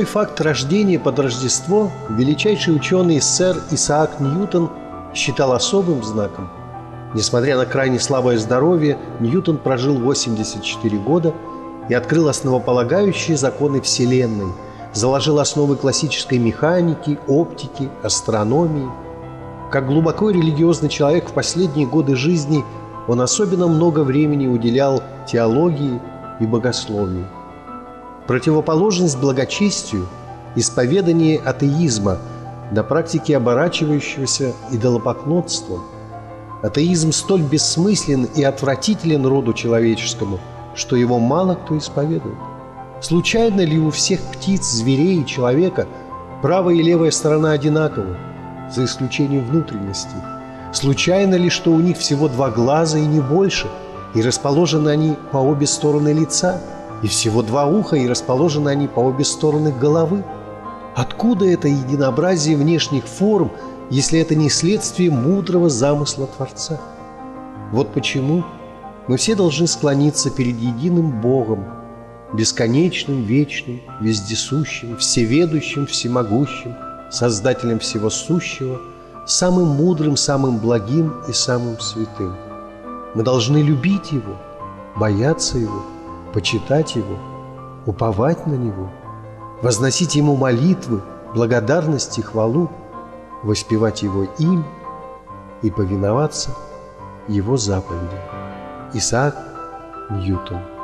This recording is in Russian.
факт рождения под Рождество величайший ученый сэр Исаак Ньютон считал особым знаком. Несмотря на крайне слабое здоровье, Ньютон прожил 84 года и открыл основополагающие законы Вселенной, заложил основы классической механики, оптики, астрономии. Как глубоко религиозный человек в последние годы жизни он особенно много времени уделял теологии и богословию. Противоположность благочестию – исповедание атеизма до практики оборачивающегося идолопоклонством. Атеизм столь бессмыслен и отвратителен роду человеческому, что его мало кто исповедует. Случайно ли у всех птиц, зверей и человека правая и левая сторона одинаковы, за исключением внутренности? Случайно ли, что у них всего 2 глаза и не больше, и расположены они по обе стороны лица, и всего 2 уха, и расположены они по обе стороны головы? Откуда это единообразие внешних форм, если это не следствие мудрого замысла Творца? Вот почему мы все должны склониться перед единым Богом, бесконечным, вечным, вездесущим, всеведущим, всемогущим, Создателем всего сущего, самым мудрым, самым благим и самым святым. Мы должны любить Его, бояться Его, почитать Его, уповать на Него, возносить Ему молитвы, благодарность и хвалу, воспевать Его имя и повиноваться Его заповедям. Исаак Ньютон.